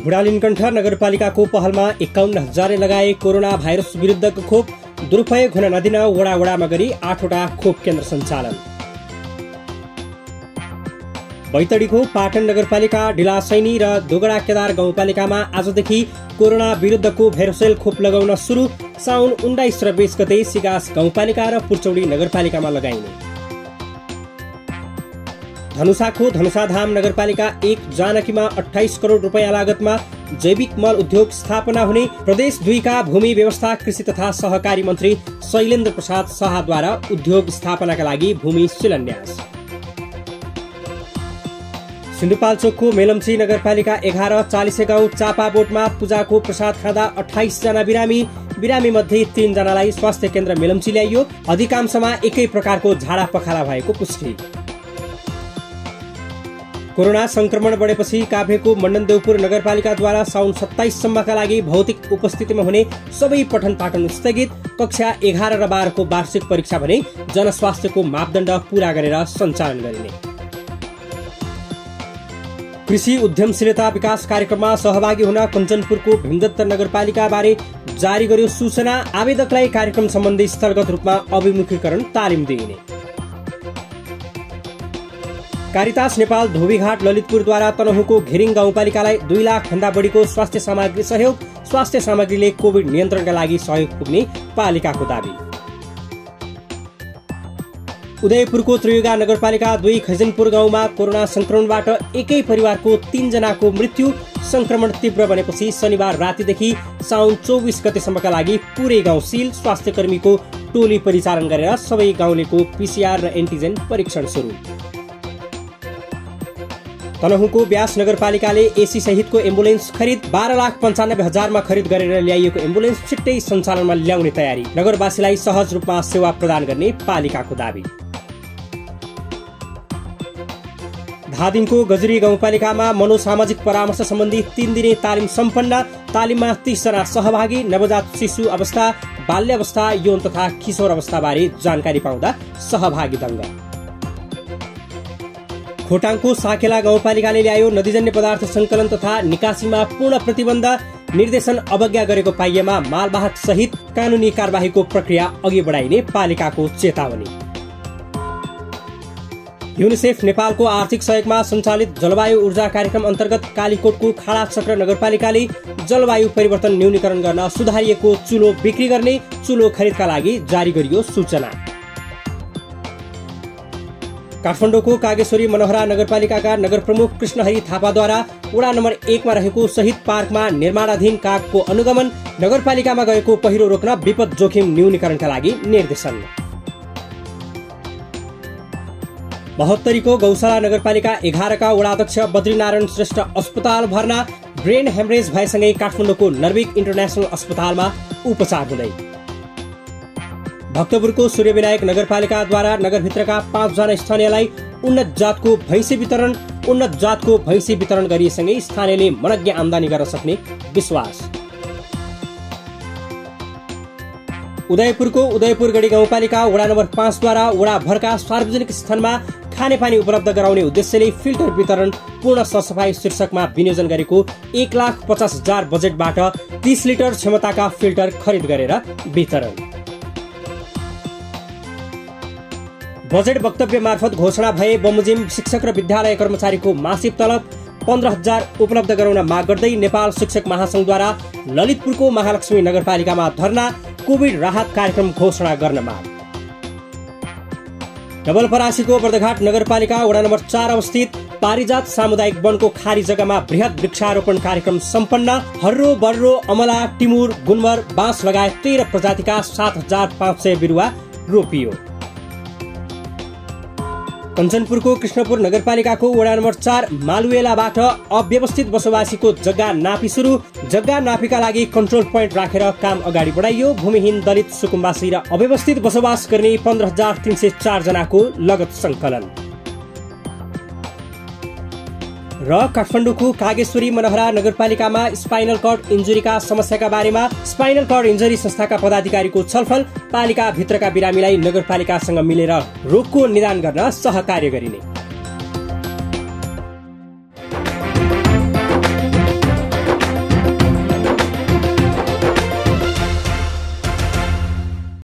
बुढालिनकण्ठ नगरपालिकाको पहलमा 51,000 लगाए कोरोना भाइरस विरुद्धको खोप। दुरुपयोग हुन नदिन वडामा गरी 8वटा खोप केन्द्र सञ्चालन। बैतडीको पाटन नगरपालिका, डिलासैनी र दोगडा केदार गाउँपालिकामा आजदेखि कोरोना विरुद्धको भेरोसेल खोप लगाउन सुरु। साउन 19 र 20 गते सिगास गाउँपालिका र पुर्चौडी नगरपालिकामा लगाइने। धनुषाको धनुषाधाम नगरपालिका 1 जानकीमा 28 करोड रुपैयाँ लागतमा जैविक मल उद्योग स्थापना हुने। प्रदेश 2 का भूमि व्यवस्था कृषि तथा सहकारी मन्त्री शैलेन्द्र प्रसाद शाहद्वारा उद्योग स्थापनाका लागि भूमि शिलान्यास। सिन्धुपाल्चोकको मेलम्ची नगरपालिका 11 चालिसे गाउँ चापाबोटमा पूजाको प्रसाद खाँदा 28 जना बिरामी मध्ये 3 जनालाई स्वास्थ्य केन्द्र मेलम्ची ल्याइयो। अधिकांशमा एकै प्रकारको झाडा पखाला भएको पुष्टि। कोरोना संक्रमण बढेपछि काभ्रेको मण्डनदेउपुर नगरपालिकाद्वारा साउन 27 सम्मका लागि भौतिक उपस्थितिमा हुने सबै पठन पाठन स्थगित। कक्षा 11 र 12 को वार्षिक परीक्षा भने जनस्वास्थ्यको मापदण्ड पूरा गरेर सञ्चालन गरिने। कृषि उद्यमशीलता विकास कार्यक्रममा सहभागी हुन कञ्चनपुरको भीमदत्त नगरपालिका बारे जारी गर्यो सूचना। आवेदकलाई कार्यक्रम सम्बन्धी स्थलगत रूपमा अभिमुखीकरण तालिम दिइने। कारितास नेपाल धोबीघाट ललितपुरद्वारा तनहुको घिरिङ गाउँपालिकालाई 2 लाख भन्दा बढीको स्वास्थ्य सामग्री सहयोग। स्वास्थ्य सामग्रीले कोभिड नियन्त्रणका लागि सहयोग पुग्ने पालिकाको दावी। उदयपुरको त्रियुगा नगरपालिका 2 खैजनपुर गाउँमा कोरोना संक्रमणबाट एकै परिवारको 3 जनाको मृत्यु। संक्रमण तीव्र बनेपछि शनिबार रातिदेखि साउन 24 गतेसम्मका लागि पुरै गाउँ सील। स्वास्थ्य कर्मीको टोली परिचालन गरेर सबै गाउँलेको PCR र एन्टिजेन परीक्षण सुरु। तनहुको व्यास नगरपालिकाले एसी सहितको एम्बुलेन्स खरिद। 12,95,000 मा खरिद गरेर ल्याइएको एम्बुलेन्स छिट्टै सञ्चालनमा ल्याउने तयारी। नगरवासीलाई सहज रूपमा सेवा प्रदान गर्ने पालिकाको दावी। धादिङको गजुरी गाउँपालिकामा मनोसामाजिक परामर्श सम्बन्धी 3 दिने तालिम सम्पन्न। तालिममा 30 जना सहभागी। नवजात शिशु अवस्था, बाल्यावस्था, यौन तथा किशोर अवस्था बारे जानकारी पाउँदा सहभागी दङ्ग। खोटाङको साकेला गाउँपालिकाले ल्यायो नदीजन्य पदार्थ संकलन तथा निकासीमा पूर्ण प्रतिबन्ध। निर्देशन अवज्ञा गरेको पाइएमा मालवाहक सहित कानूनी कार्यवाहीको प्रक्रिया अघि बढाइने पालिकाको चेतावनी। युनिसेफ नेपालको आर्थिक सहयोगमा सञ्चालित जलवायु ऊर्जा कार्यक्रम अन्तर्गत कालीकोटको खाडा चक्र नगरपालिकाले जलवायु परिवर्तन न्यूनीकरण गर्न सुधारिएको चुलो बिक्री गर्ने। चुलो खरिदका लागि जारी गरियो सूचना। काठमाडौँको कागेश्वरी मनोहरा नगरपालिकाका नगर प्रमुख कृष्णहरि थापाद्वारा वडा नम्बर 1 मा रहेको शहीद पार्कमा निर्माणाधीन कागको अनुगमन। नगरपालिकामा गएको पहिरो रोक्न विपद जोखिम न्यूनीकरणका लागि निर्देशन। 72 को गौशाला नगरपालिका 11 का वडाध्यक्ष बद्रीनारायण श्रेष्ठ अस्पताल भर्ना। ब्रेन हेमरेज भएसँगै काठमाडौँको नर्विक इन्टरनेसनल अस्पतालमा उपचार हुँदै। भक्तपुरको सूर्यविनायक नगरपालिकाद्वारा नगरभित्रका 5 जना स्थानीयलाई उन्नत जातको भैँसी वितरण गरिएसँगै स्थानीयले मनज्ञ आमदानी गर्न सक्ने विश्वास। उदयपुरको उदयपुरगढी गाउँपालिका वडा नम्बर 5 द्वारा वडा भरका सार्वजनिक स्थानमा खानेपानी उपलब्ध गराउने उद्देश्यले फिल्टर वितरण पूर्ण सरसफाई शीर्षकमा विनियोजन गरेको 1,50,000 बजेटबाट 30 लिटर क्षमताका फिल्टर खरिद गरेर वितरण। बजेट वक्तव्य मार्फत घोषणा भए बमोजिम शिक्षक र विद्यालय कर्मचारीको मासिक तलब 15,000 उपलब्ध गराउन माग गर्दै नेपाल शिक्षक महासंघद्वारा ललितपुरको महालक्ष्मी नगरपालिकामा धरना। कोभिड राहत कार्यक्रम घोषणा गर्न माग। नवलपरासीको बर्दघाट नगरपालिका वडा नम्बर 4 अवस्थित पारिजात सामुदायिक वनको खारी जग्गामा बृहत वृक्षारोपण कार्यक्रम सम्पन्न। हर्रो, बर्रो, अमला, टिमुर, गुन्वर, बाँस लगायत 13 प्रजातिका 7,500 बिरुवा रोपियो। कञ्चनपुरको कृष्णपुर नगरपालिकाको वडा नम्बर 4 मालुएलाबाट अव्यवस्थित बसोबासीको जग्गा नापी सुरु। जग्गा नापीका लागि कन्ट्रोल पोइन्ट राखेर काम अगाडि बढाइयो। भूमिहीन दलित सुकुम्बासी र अव्यवस्थित बसोबास गर्ने 15,304 जनाको लगत संकलन। र काठमाडौँको कागेश्वरी मनोहरा नगरपालिकामा स्पाइनल कर्ड इन्जुरीका समस्याका बारेमा स्पाइनल कर्ड इन्जुरी संस्थाका पदाधिकारीको छलफल। पालिका भित्रका बिरामीलाई नगरपालिकासँग मिलेर रोगको निदान गर्न सहकार्य गरिने।